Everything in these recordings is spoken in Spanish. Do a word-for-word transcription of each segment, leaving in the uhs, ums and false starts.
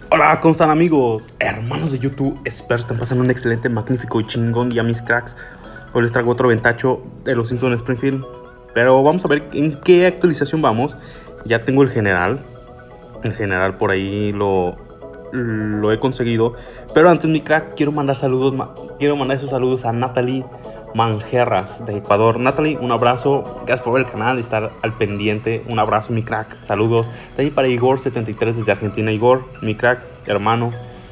Hola, ¿cómo están amigos? Hermanos de YouTube, espero estén pasando un excelente, magnífico y chingón día, mis cracks. Hoy les traigo otro ventacho de los Simpsons Springfield. Pero vamos a ver en qué actualización vamos. Ya tengo el general. El general por ahí lo, lo he conseguido. Pero antes, mi crack, quiero mandar saludos. Quiero mandar esos saludos a Natalie Manjerras de Ecuador. Natalie, un abrazo. Gracias por ver el canal y estar al pendiente. Un abrazo, mi crack. Saludos. También para Igor setenta y tres desde Argentina. Igor, mi crack, hermano.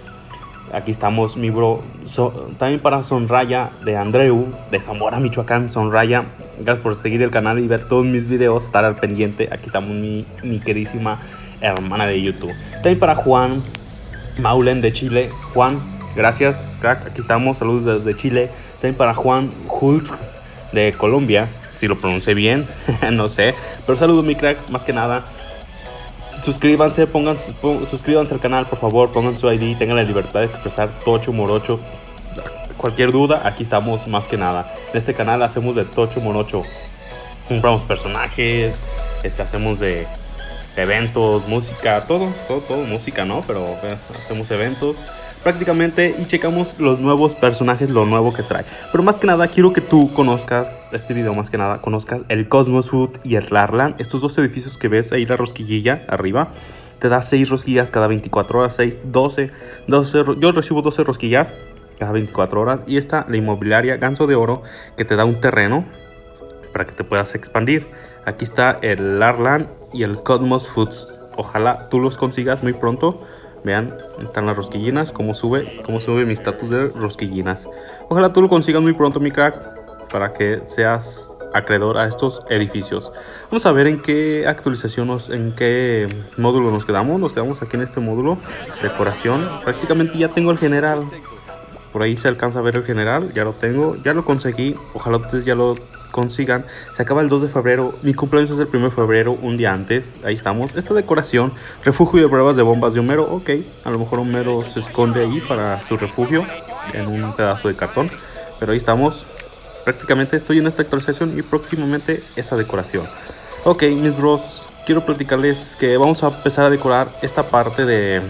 Aquí estamos, mi bro. So, también para Sonraya de Andreu, de Zamora, Michoacán. Sonraya, gracias por seguir el canal y ver todos mis videos, estar al pendiente. Aquí estamos, mi, mi queridísima hermana de YouTube. También para Juan Maulen de Chile. Juan, gracias, crack. Aquí estamos, saludos desde Chile. También para Juan Hult de Colombia, si lo pronuncié bien, no sé. Pero saludos, mi crack, más que nada. Suscríbanse, pongan, pon, suscríbanse al canal, por favor, pongan su I D, tengan la libertad de expresar tocho morocho. Cualquier duda, aquí estamos más que nada. En este canal hacemos de tocho morocho. Compramos personajes, este, hacemos de eventos, música, todo, todo, todo, música, ¿no? Pero eh, hacemos eventos prácticamente y checamos los nuevos personajes, lo nuevo que trae. Pero más que nada quiero que tú conozcas este video, más que nada conozcas el Cosmos Food y el Larland. Estos dos edificios que ves ahí, la rosquillilla arriba, te da seis rosquillas cada veinticuatro horas, seis, doce, doce, yo recibo doce rosquillas cada veinticuatro horas. Y esta, la inmobiliaria Ganso de Oro, que te da un terreno para que te puedas expandir. Aquí está el Larland y el Cosmos Foods. Ojalá tú los consigas muy pronto. Vean, están las rosquillinas, cómo sube, cómo sube mi estatus de rosquillinas. Ojalá tú lo consigas muy pronto, mi crack, para que seas acreedor a estos edificios. Vamos a ver en qué actualización, nos, en qué módulo nos quedamos. Nos quedamos aquí en este módulo, decoración. Prácticamente ya tengo el general. Por ahí se alcanza a ver el general, ya lo tengo, ya lo conseguí. Ojalá ustedes ya lo consigan. Se acaba el dos de febrero, mi cumpleaños es el primero de febrero, un día antes. Ahí estamos, esta decoración, refugio de pruebas de bombas de Homero. Ok, a lo mejor Homero se esconde ahí para su refugio en un pedazo de cartón, pero ahí estamos. Prácticamente estoy en esta actualización y próximamente esa decoración. Ok, mis bros, quiero platicarles que vamos a empezar a decorar esta parte de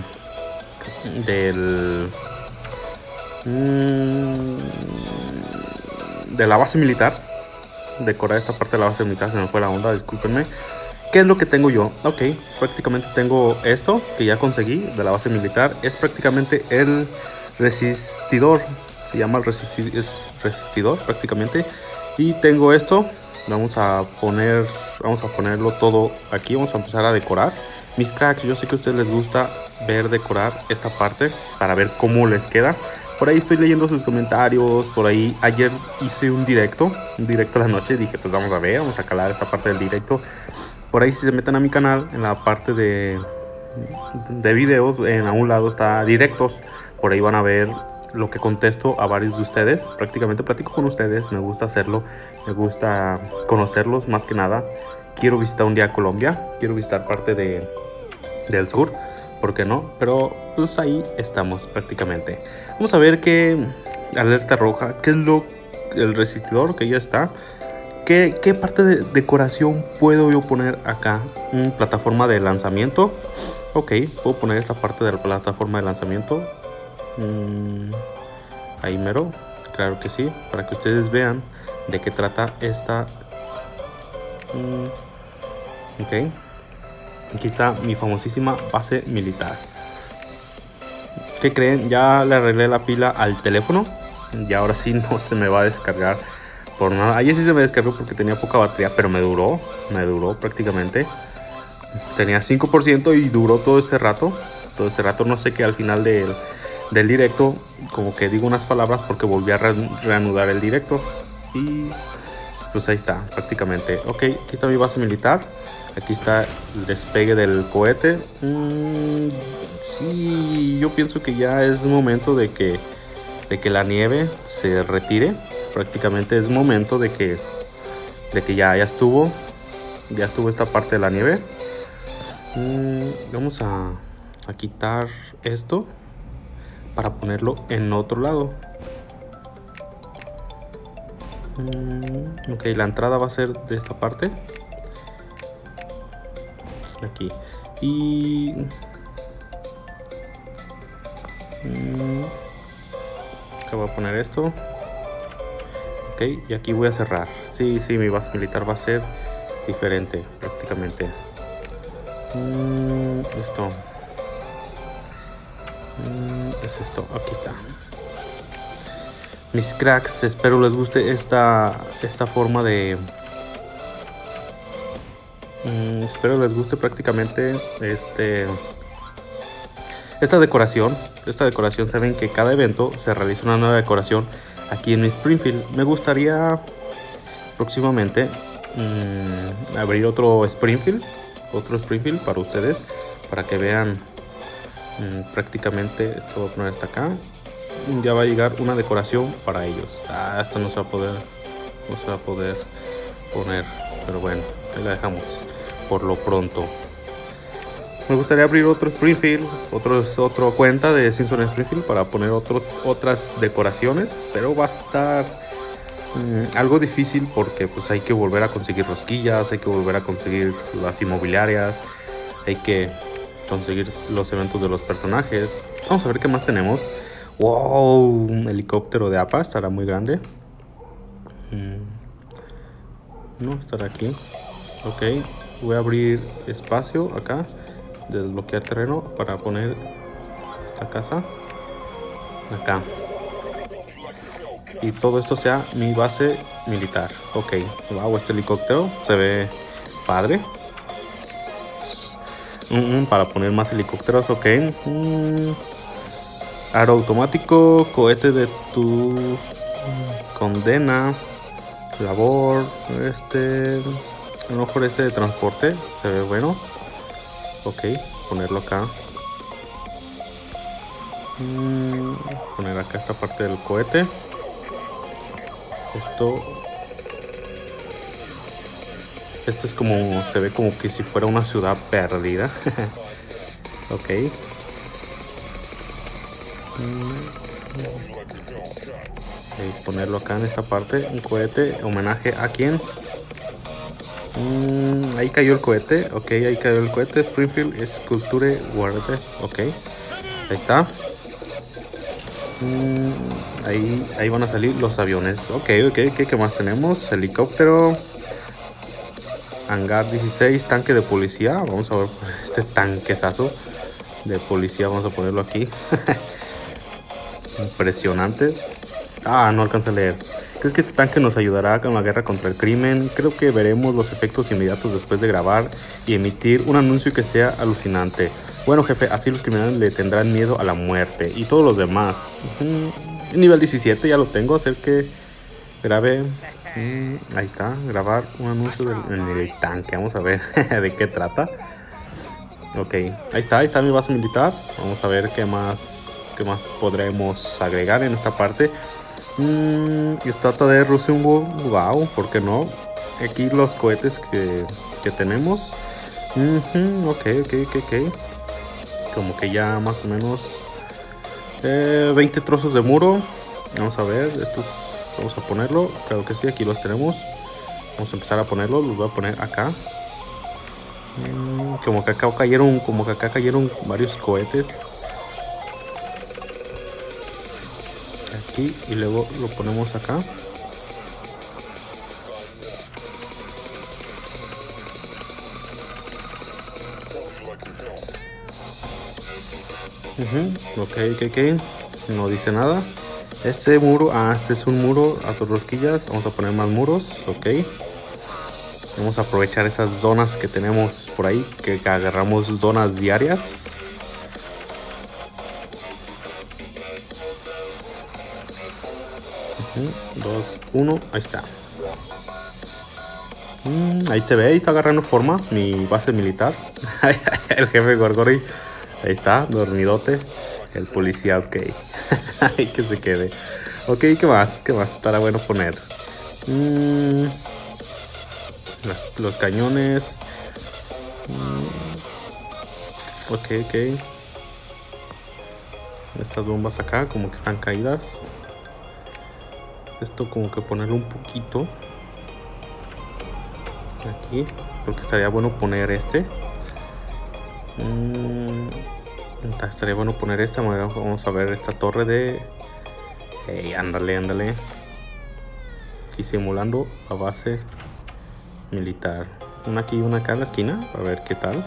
del de la base militar. Decorar esta parte de la base militar, se me fue la onda, discúlpenme. ¿Qué es lo que tengo yo? Ok, prácticamente tengo esto que ya conseguí de la base militar. Es prácticamente el resistidor, se llama el resisti es resistidor prácticamente. Y tengo esto, vamos a poner, vamos a ponerlo todo aquí, vamos a empezar a decorar. Mis cracks, yo sé que a ustedes les gusta ver decorar esta parte para ver cómo les queda. Por ahí estoy leyendo sus comentarios. Por ahí ayer hice un directo, un directo a la noche. Dije, pues vamos a ver, vamos a calar esta parte del directo. Por ahí si se meten a mi canal, en la parte de, de videos, en a un lado está directos. Por ahí van a ver lo que contesto a varios de ustedes. Prácticamente platico con ustedes, me gusta hacerlo. Me gusta conocerlos más que nada. Quiero visitar un día Colombia, quiero visitar parte de, del sur. ¿Por qué no? Pero pues ahí estamos prácticamente. Vamos a ver qué alerta roja, qué es lo el resistidor que ya está. ¿Qué, qué parte de decoración puedo yo poner acá? ¿Un plataforma de lanzamiento? Ok, puedo poner esta parte de la plataforma de lanzamiento. Mm, ahí mero, claro que sí, para que ustedes vean de qué trata esta. Mm, ok. Aquí está mi famosísima base militar. ¿Qué creen? Ya le arreglé la pila al teléfono. Y ahora sí no se me va a descargar por nada. Ayer sí se me descargó porque tenía poca batería, pero me duró. Me duró prácticamente. Tenía cinco por ciento y duró todo ese rato. Todo ese rato, no sé qué, al final del, del directo, como que digo unas palabras porque volví a re reanudar el directo. Y pues ahí está, prácticamente. Ok, aquí está mi base militar. Aquí está el despegue del cohete. Mm, sí, yo pienso que ya es momento de que, de que la nieve se retire. Prácticamente es momento de que, de que ya, ya estuvo. Ya estuvo esta parte de la nieve. Mm, vamos a, a quitar esto para ponerlo en otro lado. Mm, ok, la entrada va a ser de esta parte. Aquí. Y Mm, acá voy a poner esto. Ok, y aquí voy a cerrar. Sí, sí, mi base militar va a ser diferente prácticamente. Mm, esto. Mm, es esto, aquí está. Mis cracks, espero les guste esta, esta forma de... Mm, espero les guste prácticamente este... Esta decoración, esta decoración, saben que cada evento se realiza una nueva decoración aquí en Springfield. Me gustaría próximamente mmm, abrir otro Springfield, otro Springfield para ustedes, para que vean mmm, prácticamente, esto voy a poner hasta acá. Ya va a llegar una decoración para ellos. Ah, esto no se va a poder, no se va a poder poner, pero bueno, ahí la dejamos por lo pronto. Me gustaría abrir otro Springfield, otros, otra cuenta de Simpson Springfield para poner otros, otras decoraciones, pero va a estar mmm, algo difícil porque pues hay que volver a conseguir rosquillas, hay que volver a conseguir las inmobiliarias, hay que conseguir los eventos de los personajes. Vamos a ver qué más tenemos. Wow, un helicóptero de A P A, estará muy grande. Mm, no, estará aquí. Ok, voy a abrir espacio acá. Desbloquear terreno para poner esta casa acá y todo esto sea mi base militar. Ok, wow, este helicóptero se ve padre. Mm, para poner más helicópteros. Ok, mm, aro automático, cohete de tu condena, labor, este, a lo mejor este de transporte se ve bueno. Ok, ponerlo acá. Mm, poner acá esta parte del cohete. Esto. Esto es como. Se ve como que si fuera una ciudad perdida. Ok. Mm, okay, ponerlo acá en esta parte. Un cohete. Homenaje a quién. Mm, ahí cayó el cohete. Ok, ahí cayó el cohete. Springfield Sculpture World. Ok. Ahí está. Mm, ahí, ahí van a salir los aviones. Ok, ok, ok. ¿Qué más tenemos? Helicóptero. Hangar dieciséis. Tanque de policía. Vamos a ver este tanquezazo de policía. Vamos a ponerlo aquí. Impresionante. Ah, no alcanza a leer. ¿Crees que este tanque nos ayudará con la guerra contra el crimen? Creo que veremos los efectos inmediatos después de grabar y emitir un anuncio que sea alucinante. Bueno, jefe, así los criminales le tendrán miedo a la muerte y todos los demás. Mm, nivel diecisiete ya lo tengo, hacer que grabe. Mm, ahí está, grabar un anuncio del, en el tanque. Vamos a ver de qué trata. Ok, ahí está, ahí está mi base militar. Vamos a ver qué más, qué más podremos agregar en esta parte. Mm, y estatua de Rosenborg, wow, ¿por qué no? Aquí los cohetes que, que tenemos. Mm-hmm, ok, ok, ok, ok. Como que ya más o menos eh, veinte trozos de muro. Vamos a ver, estos vamos a ponerlo. Claro que sí, aquí los tenemos. Vamos a empezar a ponerlos, los voy a poner acá. Mm, como que acá cayeron, como que acá cayeron varios cohetes. Aquí y luego lo ponemos acá. Uh-huh. Ok, ok, ok. No dice nada. Este muro, ah, este es un muro a dos rosquillas. Vamos a poner más muros, ok. Vamos a aprovechar esas donas que tenemos por ahí, que agarramos donas diarias. dos, uno, ahí está. Mm, ahí se ve, ahí está agarrando forma mi base militar. El jefe Gorgory, ahí está, dormidote. El policía, ok. Ay, que se quede. Ok, ¿qué más? ¿Qué más? Estará bueno poner. Mm, las, los cañones. Mm, ok, ok. Estas bombas acá como que están caídas. Esto como que ponerlo un poquito aquí, porque estaría bueno poner este. Mm, estaría bueno poner esta. Vamos a ver esta torre de... Hey, ándale, ándale. Aquí simulando la base militar. Una aquí y una acá en la esquina. A ver qué tal.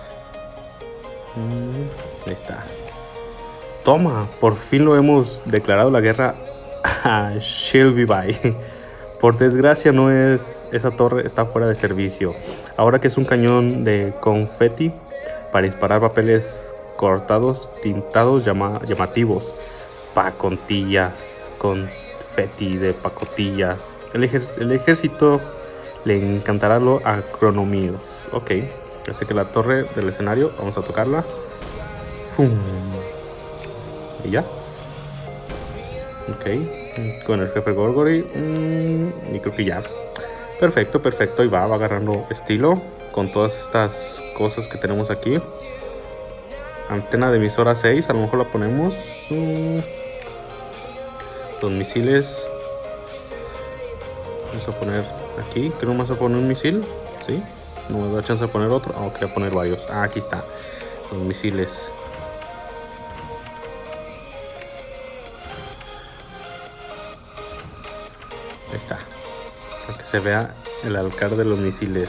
Mm, ahí está. Toma, por fin lo hemos declarado la guerra a Shelby Bay. Por desgracia no es... Esa torre está fuera de servicio. Ahora que es un cañón de confeti para disparar papeles cortados, tintados, llama, llamativos. Pacontillas, confeti de pacotillas. El, ejer el ejército le encantará lo acronomíos. Ok, así que la torre del escenario, vamos a tocarla. ¡Pum! Y ya. Ok, con el jefe Gorgory. Mmm, y creo que ya. Perfecto, perfecto. Y va, va agarrando estilo con todas estas cosas que tenemos aquí. Antena de emisora seis, a lo mejor la ponemos. Mm. Los misiles. Vamos a poner aquí. Creo que vamos a poner un misil. ¿Sí? No me da chance de poner otro. Ah, ok, voy a poner varios. Ah, aquí está. Los misiles. Ahí está. Para que se vea el alcalde de los misiles.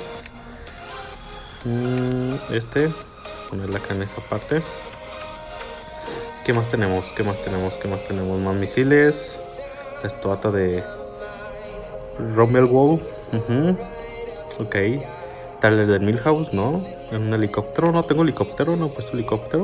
Mm, este. Ponerla acá en esta parte. ¿Qué más tenemos? ¿Qué más tenemos? ¿Qué más tenemos? Más misiles. La estatuata de Rommelwall. Uh-huh. Ok. Tal el de Milhouse, ¿no? En un helicóptero. No tengo helicóptero. No he puesto helicóptero.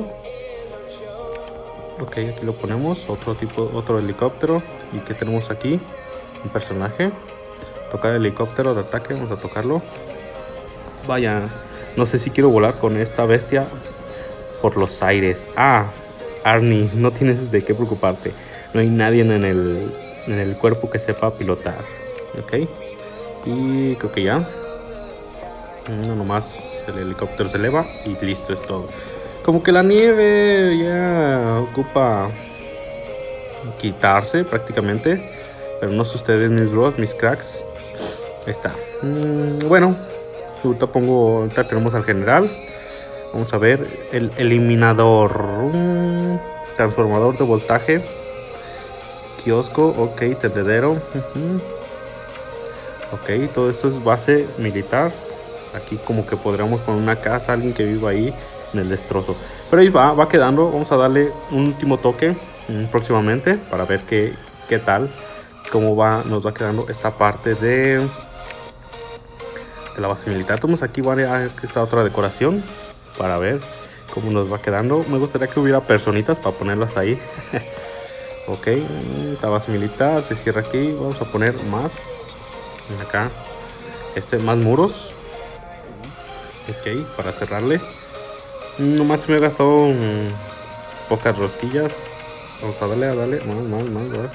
Ok, aquí lo ponemos. Otro tipo, otro helicóptero. ¿Y qué tenemos aquí? Un personaje. Tocar el helicóptero de ataque. Vamos a tocarlo. Vaya. No sé si quiero volar con esta bestia por los aires. Ah, Arnie, no tienes de qué preocuparte. No hay nadie en el, en el cuerpo que sepa pilotar. Ok. Y creo que ya. No, nomás el helicóptero se eleva y listo, es todo. Como que la nieve ya ocupa quitarse prácticamente. Pero no sé ustedes, mis bros, mis cracks. Ahí está. Mm, bueno. Ahorita pongo, ahorita tenemos al general. Vamos a ver el eliminador. Un transformador de voltaje. Kiosco, ok, tendedero. Uh-huh. Ok, todo esto es base militar. Aquí como que podríamos poner una casa, alguien que viva ahí en el destrozo. Pero ahí va, va quedando. Vamos a darle un último toque um, próximamente para ver qué, qué tal, cómo va, nos va quedando esta parte de... de la base militar. Tenemos aquí varias, aquí está otra decoración para ver cómo nos va quedando. Me gustaría que hubiera personitas para ponerlas ahí. Ok, esta base militar se cierra aquí. Vamos a poner más acá, este, más muros. Ok, para cerrarle. Nomás me he gastado um, pocas rosquillas. Vamos a darle, a darle más, más, más, más.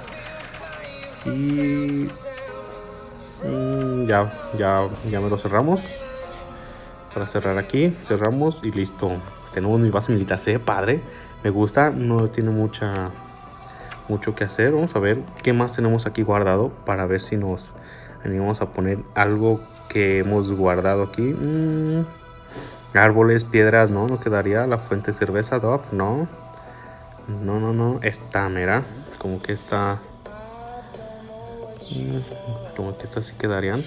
Y Mm, ya, ya, ya me lo cerramos. Para cerrar aquí, cerramos y listo. Tenemos mi base militar, se ve padre. Me gusta, no tiene mucha mucho que hacer. Vamos a ver qué más tenemos aquí guardado para ver si nos animamos a poner algo que hemos guardado aquí. Mm, árboles, piedras, no, no quedaría. La fuente de cerveza, Dove, no. No, no, no. Esta, mira, como que esta... Como que estas sí quedarían.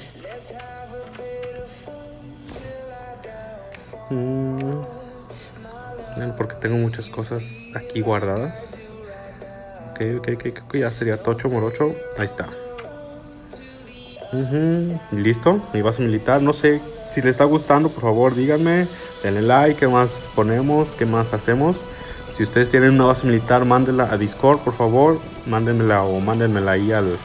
Mm, bueno, porque tengo muchas cosas aquí guardadas. Ok, ok, ok, ok, ya sería tocho morocho. Ahí está. Uh-huh. Listo, mi base militar. No sé si les está gustando, por favor díganme. Denle like, qué más ponemos, qué más hacemos. Si ustedes tienen una base militar, mándenla a Discord, por favor. Mándenmela o mándenmela ahí al...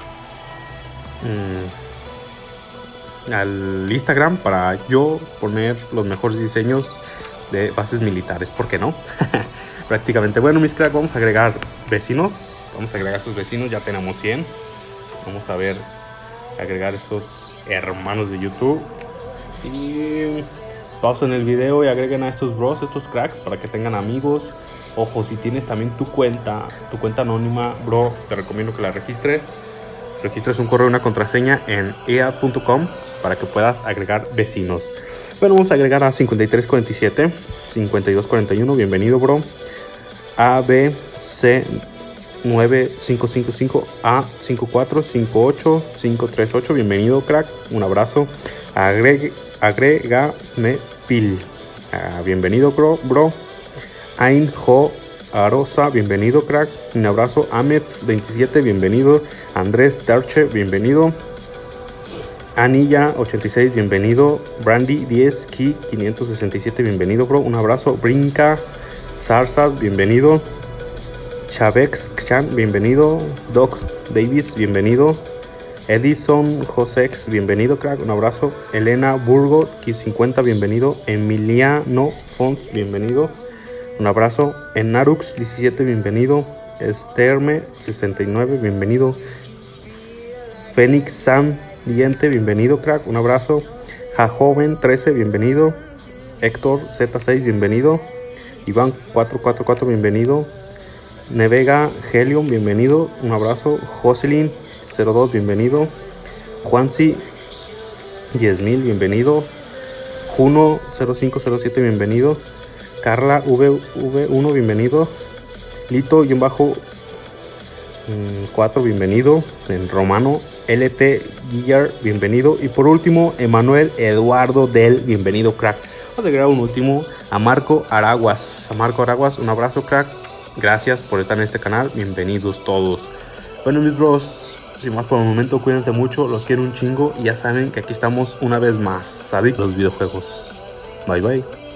Mm, al Instagram para yo poner los mejores diseños de bases militares, ¿por qué no? Prácticamente. Bueno, mis cracks, vamos a agregar vecinos, vamos a agregar sus vecinos, ya tenemos cien. Vamos a ver, agregar esos hermanos de YouTube y pausen el video y agreguen a estos bros, estos cracks, para que tengan amigos. Ojo, si tienes también tu cuenta, tu cuenta anónima, bro, te recomiendo que la registres. Registres un correo y una contraseña en e a punto com para que puedas agregar vecinos. Bueno, vamos a agregar a cincuenta y tres cuarenta y siete, cincuenta y dos cuarenta y uno. Bienvenido, bro. A B C nueve cinco cinco cinco A cinco cuatro cinco ocho cinco tres ocho, bienvenido crack, un abrazo. Agregue, agrégame pil, ah, bienvenido bro, bro. Ain Jo Arosa, bienvenido crack, un abrazo. Amets veintisiete, bienvenido. Andrés Tarche, bienvenido. Anilla ochenta y seis, bienvenido. Brandy diez, Ki quinientos sesenta y siete, bienvenido bro, un abrazo. Brinca Zarzas, bienvenido. Chavex Chan, bienvenido. Doc Davis, bienvenido. Edison Josex, bienvenido crack, un abrazo. Elena Burgo cincuenta, bienvenido. Emiliano Fons, bienvenido, un abrazo. Enarux diecisiete, bienvenido. Esterme sesenta y nueve, bienvenido. Fénix San Diente, bienvenido crack, un abrazo. Jajoven trece, bienvenido. Héctor Z seis, bienvenido. Iván cuatrocientos cuarenta y cuatro, bienvenido. Nevega Helium, bienvenido, un abrazo. Jocelyn cero dos, bienvenido. Juansi diez mil, bienvenido. Juno cero cinco cero siete, bienvenido. Carla V V uno, bienvenido. Lito-bajo cuatro, bienvenido. En Romano L T Guillar, bienvenido. Y por último, Emanuel Eduardo Del, bienvenido crack. Vamos a agregar un último, a Marco Araguas. A Marco Araguas, un abrazo crack. Gracias por estar en este canal, bienvenidos todos. Bueno mis bros, sin más por el momento, cuídense mucho, los quiero un chingo y ya saben que aquí estamos una vez más, ¿saben? Los videojuegos. Bye bye.